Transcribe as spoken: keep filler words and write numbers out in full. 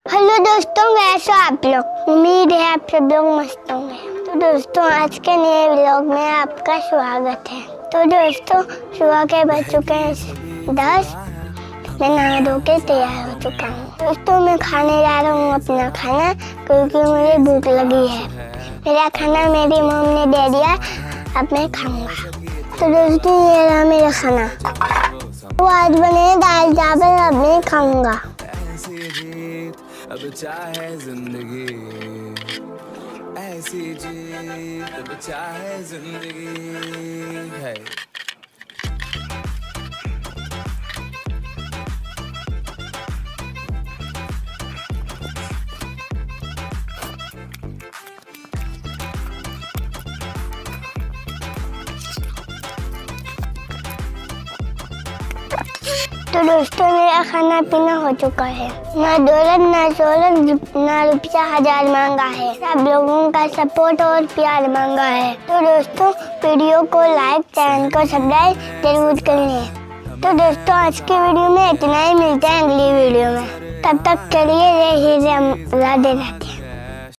Hello दोस्तों, कैसे हो आप लोग। उम्मीद है आप सब लोग मस्त होंगे। तो दोस्तों, आज के नए व्लॉग में आपका स्वागत है। तो दोस्तों, सुबह के बज चुके हैं दस। मैं नहा धो के तैयार हो चुका हूँ। दोस्तों, मैं खाने जा रहा हूँ अपना खाना, क्योंकि मुझे भूख लगी है। मेरा खाना मेरी मॉम ने दे दिया, अब मैं खाऊंगा। तो दोस्तों, ये रहा मेरा खाना। तो आज बने दाल चावल, अब मैं खाऊंगा। अब चाहे जिंदगी ऐसी जी, अब चाहे जिंदगी है। तो दोस्तों, मेरा खाना पीना हो चुका है। ना दौलत ना शोहरत ना रुपया हजार मांगा है, सब लोगों का सपोर्ट और प्यार मांगा है। तो दोस्तों, वीडियो को लाइक, चैनल को सब्सक्राइब जरूर कर लें। तो दोस्तों, आज की वीडियो में इतना ही। मिलते हैं अगली वीडियो में। तब तक के लिए राधे राधे।